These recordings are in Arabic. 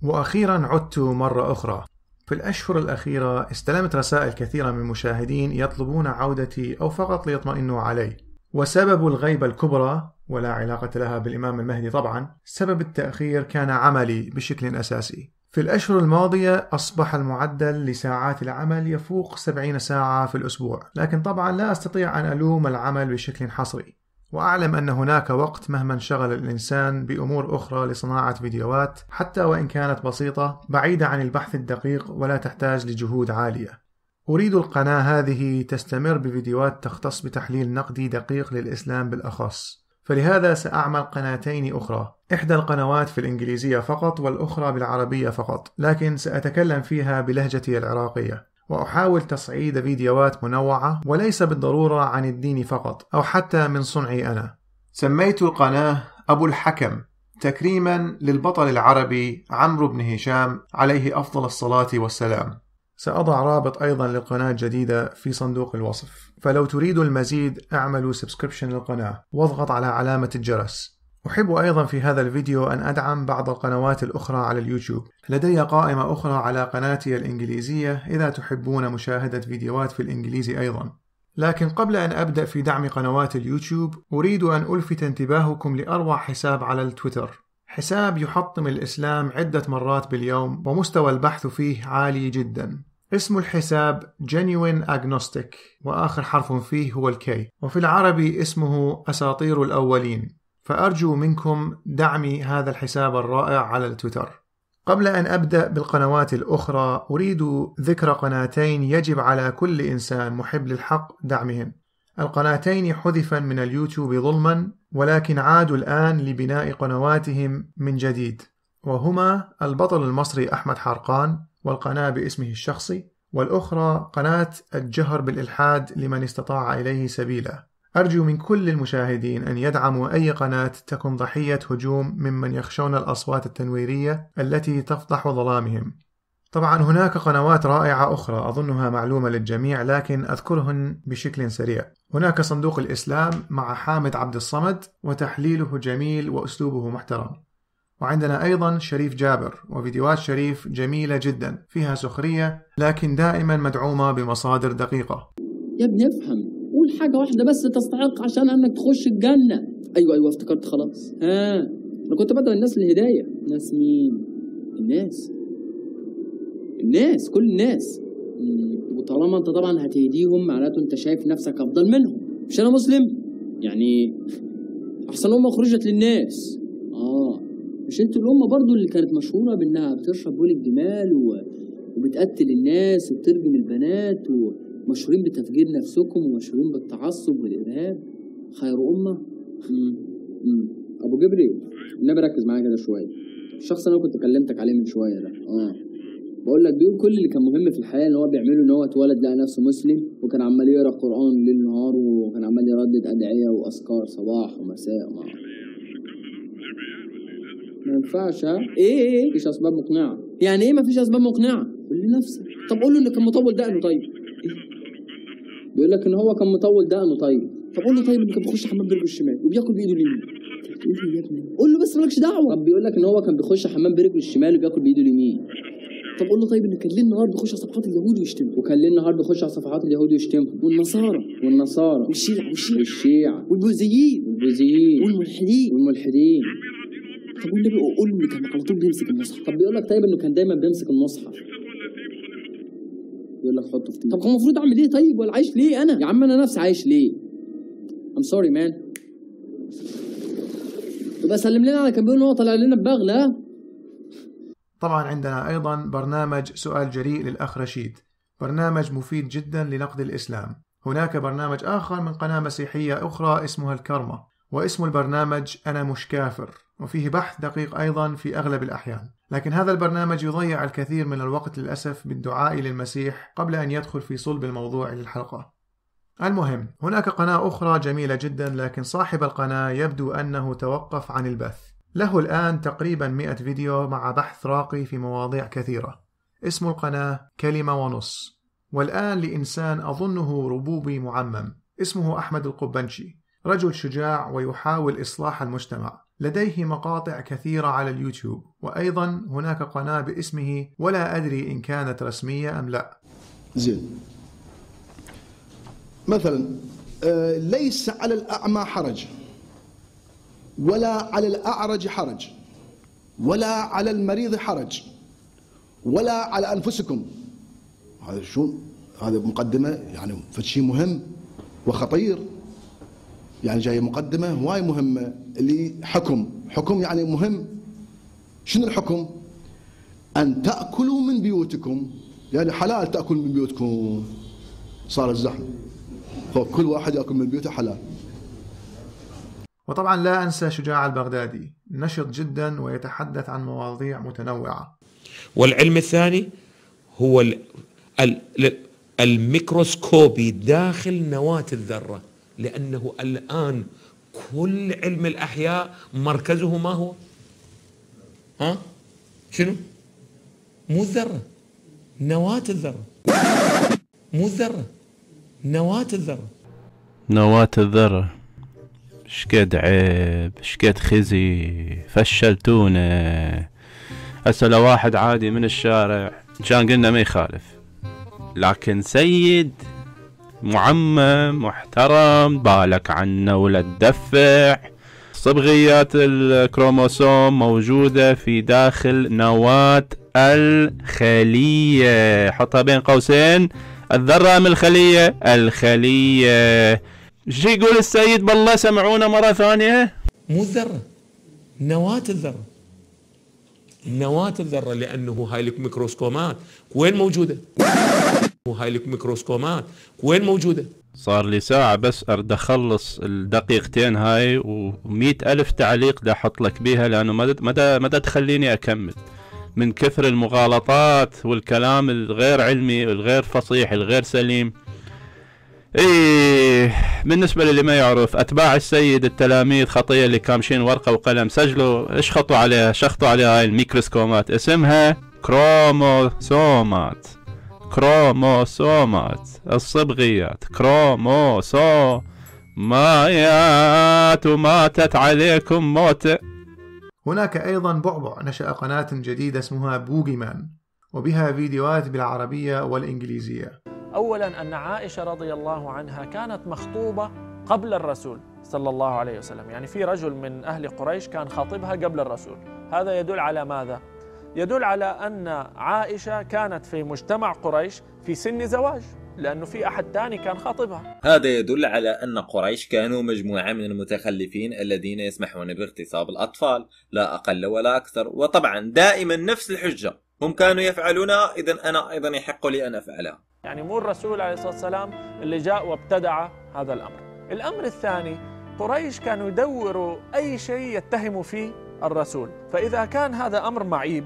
وأخيرا عدت مرة أخرى. في الأشهر الأخيرة استلمت رسائل كثيرة من مشاهدين يطلبون عودتي أو فقط ليطمئنوا علي، وسبب الغيبة الكبرى ولا علاقة لها بالإمام المهدي طبعا، سبب التأخير كان عملي بشكل أساسي. في الأشهر الماضية أصبح المعدل لساعات العمل يفوق 70 ساعة في الأسبوع، لكن طبعا لا أستطيع أن ألوم العمل بشكل حصري، وأعلم أن هناك وقت مهما انشغل الإنسان بأمور أخرى لصناعة فيديوهات حتى وإن كانت بسيطة بعيدة عن البحث الدقيق ولا تحتاج لجهود عالية. أريد القناة هذه تستمر بفيديوهات تختص بتحليل نقدي دقيق للإسلام بالأخص، فلهذا سأعمل قناتين أخرى، إحدى القنوات في الإنجليزية فقط والأخرى بالعربية فقط، لكن سأتكلم فيها بلهجتي العراقية، وأحاول تصعيد فيديوهات منوعة وليس بالضرورة عن الدين فقط أو حتى من صنعي أنا. سميت القناة أبو الحكم تكريما للبطل العربي عمرو بن هشام عليه أفضل الصلاة والسلام. سأضع رابط أيضا للقناة الجديدة في صندوق الوصف، فلو تريدوا المزيد اعملوا سبسكريبشن للقناة واضغط على علامة الجرس. أحب أيضا في هذا الفيديو أن أدعم بعض القنوات الأخرى على اليوتيوب. لدي قائمة أخرى على قناتي الإنجليزية إذا تحبون مشاهدة فيديوهات في الإنجليزي أيضا. لكن قبل أن أبدأ في دعم قنوات اليوتيوب أريد أن ألفت انتباهكم لأروع حساب على التويتر، حساب يحطم الإسلام عدة مرات باليوم ومستوى البحث فيه عالي جدا. اسم الحساب Genuine Agnostic وآخر حرف فيه هو الكي، وفي العربي اسمه أساطير الأولين، فأرجو منكم دعم هذا الحساب الرائع على التويتر. قبل أن أبدأ بالقنوات الأخرى أريد ذكر قناتين يجب على كل إنسان محب للحق دعمهن. القناتين حذفا من اليوتيوب ظلما ولكن عادوا الآن لبناء قنواتهم من جديد، وهما البطل المصري أحمد حرقان والقناة باسمه الشخصي، والأخرى قناة الجهر بالإلحاد لمن استطاع إليه سبيلا. أرجو من كل المشاهدين أن يدعموا أي قناة تكون ضحية هجوم ممن يخشون الأصوات التنويرية التي تفضح ظلامهم. طبعا هناك قنوات رائعة أخرى أظنها معلومة للجميع لكن أذكرهن بشكل سريع. هناك صندوق الإسلام مع حامد عبد الصمد وتحليله جميل وأسلوبه محترم، وعندنا أيضا شريف جابر وفيديوهات شريف جميلة جدا فيها سخرية لكن دائما مدعومة بمصادر دقيقة. يا ابني افهم، قول حاجة واحدة بس تستحق عشان انك تخش الجنة. ايوه افتكرت خلاص. انا كنت بدعو الناس للهداية. ناس مين؟ الناس كل الناس. وطالما انت طبعا هتهديهم معناته انت شايف نفسك افضل منهم. مش انا مسلم يعني احسن امة خرجت للناس. مش انتوا الامة برضو اللي كانت مشهورة بانها بتشرب بول الجمال وبتقتل الناس وبترجم البنات ومشهورين بتفجير نفسكم ومشهورين بالتعصب والارهاب؟ خير امة. ابو جبريل النبي ركز معايا كده شوية. الشخص اللي انا كنت كلمتك عليه من شوية ده بقول لك بيقول كل اللي كان مهم في الحياة ان هو بيعمله ان هو اتولد لقى نفسه مسلم وكان عمال يقرا قرآن ليل نهار وكان عمال يردد ادعية واذكار صباح ومساء. ما ينفعش. ايه مفيش اسباب مقنعه. يعني ايه مفيش اسباب مقنعه؟ قول لنفسك. طب قول له انه كان مطول دقنه. طيب بيقول لك ان هو كان مطول دقنه. طيب قول له طيب انه كان بيخش حمام برجله الشمال وبياكل بايده اليمين. تقول لي يا ابني قول له بس مالكش دعوه. طب بيقول لك ان هو كان بيخش حمام برجله الشمال وبياكل بايده اليمين. طب قول له طيب انه كان ليل نهار بيخش على صفحات اليهود ويشتمهم. وكان ليل نهار بيخش على صفحات اليهود ويشتمهم والنصارى والشيعة والبوذيين والملحدين. طب والنبي قول له كان على طول بيمسك المصحف. طب بيقول لك طيب انه كان دايما بيمسك المصحف. يقول لك حطه في طب هو المفروض اعمل ايه طيب؟ ولا عايش ليه انا؟ يا عم انا نفسي عايش ليه؟ I'm sorry man. يبقى سلم لنا على كان بيقول ان هو طلع لنا ببغله. طبعا عندنا ايضا برنامج سؤال جريء للاخ رشيد، برنامج مفيد جدا لنقد الاسلام. هناك برنامج اخر من قناة مسيحية اخرى اسمها الكرمة، واسم البرنامج أنا مش كافر، وفيه بحث دقيق أيضا في أغلب الأحيان، لكن هذا البرنامج يضيع الكثير من الوقت للأسف بالدعاء للمسيح قبل أن يدخل في صلب الموضوع للحلقة. المهم هناك قناة أخرى جميلة جدا لكن صاحب القناة يبدو أنه توقف عن البث. له الآن تقريبا 100 فيديو مع بحث راقي في مواضيع كثيرة. اسم القناة كلمة ونص، والآن لإنسان أظنه ربوبي معمم اسمه أحمد القبنشي، رجل شجاع ويحاول إصلاح المجتمع، لديه مقاطع كثيرة على اليوتيوب، وأيضا هناك قناة باسمه ولا أدري إن كانت رسمية أم لا. زين، مثلا ليس على الأعمى حرج، ولا على الأعرج حرج، ولا على المريض حرج، ولا على أنفسكم. هذا شو؟ هذا مقدمة يعني فشي مهم وخطير، يعني جاي مقدمة هواي مهمة اللي حكم يعني مهم. شنو الحكم؟ أن تأكلوا من بيوتكم، يعني حلال تأكل من بيوتكم، صار الزحمة فكل واحد يأكل من بيوته حلال. وطبعا لا أنسى شجاع البغدادي، نشط جدا ويتحدث عن مواضيع متنوعة. والعلم الثاني هو الميكروسكوبي داخل نواة الذرة، لأنه الآن كل علم الأحياء مركزه ما هو؟ شنو؟ مو الذرة، نواة الذرة، مو الذرة، نواة الذرة. نواة الذرة. شقد عيب، شقد خزي، فشلتونا. هسه لو واحد عادي من الشارع كان قلنا ما يخالف، لكن سيد معمم محترم بالك عنه ولا تدفع. صبغيات الكروموسوم موجودة في داخل نواة الخلية، حطها بين قوسين، الذرة من الخلية، الخلية. شو يقول السيد بالله؟ سمعونا مرة ثانية. مو الذرة، نواة الذرة، نواة الذرة، لأنه هاي الميكروسكومات وين موجودة؟ وهاي الميكروسكومات وين موجودة؟ صار لي ساعة بس أرد أخلص الدقيقتين هاي و100,000 تعليق دا أحط لك بيها، لأنه مدى تخليني أكمل من كثر المغالطات والكلام الغير علمي الغير فصيح الغير سليم. إيه، بالنسبة للي ما يعرف، أتباع السيد التلاميذ خطية اللي كامشين ورقة وقلم سجلوا اشخطوا عليها، شخطوا عليها هاي الميكروسكومات، اسمها كروموسومات. كروموسومات، الصبغيات كروموسومات، وماتت عليكم موت. هناك أيضا بعبع نشأ قناة جديدة اسمها بوغي مان، وبها فيديوهات بالعربية والإنجليزية. أولا أن عائشة رضي الله عنها كانت مخطوبة قبل الرسول صلى الله عليه وسلم، يعني في رجل من أهل قريش كان خاطبها قبل الرسول. هذا يدل على ماذا؟ يدل على أن عائشة كانت في مجتمع قريش في سن زواج، لأنه في أحد ثاني كان خاطبها. هذا يدل على أن قريش كانوا مجموعة من المتخلفين الذين يسمحون باغتصاب الأطفال، لا أقل ولا أكثر. وطبعا دائما نفس الحجة، هم كانوا يفعلونها، إذن أنا أيضا يحق لي أن أفعلها. يعني مو الرسول عليه الصلاة والسلام اللي جاء وابتدع هذا الأمر. الأمر الثاني، قريش كانوا يدوروا أي شيء يتهموا فيه الرسول، فإذا كان هذا أمر معيب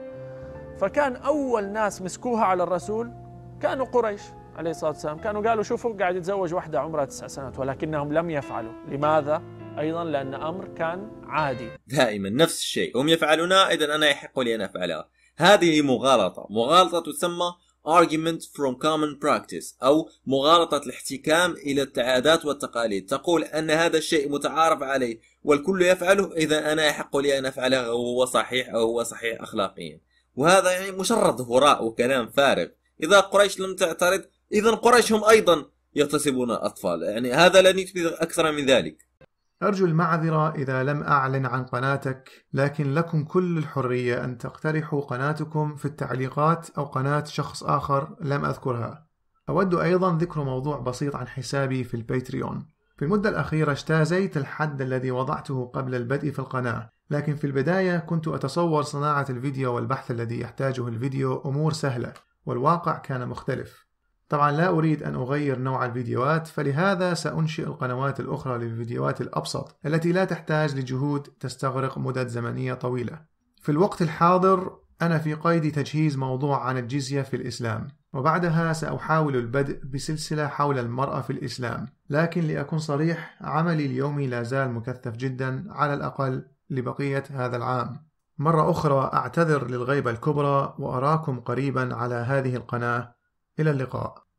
فكان أول ناس مسكوها على الرسول كانوا قريش عليه الصلاة والسلام. كانوا قالوا شوفوا قاعد يتزوج واحدة عمرها 9 سنوات، ولكنهم لم يفعلوا. لماذا؟ أيضا لأن أمر كان عادي. دائما نفس الشيء هم يفعلونها، إذن أنا يحق لي أن أفعلها. هذه مغالطة تسمى argument from common practice، أو مغالطة الاحتكام إلى العادات والتقاليد. تقول أن هذا الشيء متعارف عليه والكل يفعله، إذا أنا يحق لي أن أفعله وهو صحيح أو هو صحيح أخلاقيا. وهذا يعني مجرد هراء وكلام فارغ. إذا قريش لم تعترض، إذا قريش هم أيضا يغتصبون الأطفال، يعني هذا لن يثبت أكثر من ذلك. أرجو المعذرة إذا لم أعلن عن قناتك، لكن لكم كل الحرية أن تقترحوا قناتكم في التعليقات أو قناة شخص آخر لم أذكرها. أود أيضا ذكر موضوع بسيط عن حسابي في الباتريون. في المدة الأخيرة اجتازيت الحد الذي وضعته قبل البدء في القناة، لكن في البداية كنت أتصور صناعة الفيديو والبحث الذي يحتاجه الفيديو أمور سهلة، والواقع كان مختلف. طبعا لا أريد أن أغير نوع الفيديوهات، فلهذا سأنشئ القنوات الأخرى للفيديوهات الأبسط التي لا تحتاج لجهود تستغرق مدة زمنية طويلة. في الوقت الحاضر أنا في قيد تجهيز موضوع عن الجزية في الإسلام، وبعدها سأحاول البدء بسلسلة حول المرأة في الإسلام. لكن لأكون صريح، عملي اليومي لا زال مكثف جدا، على الأقل لبقية هذا العام. مرة أخرى أعتذر للغيبة الكبرى، وأراكم قريبا على هذه القناة. إلى اللقاء.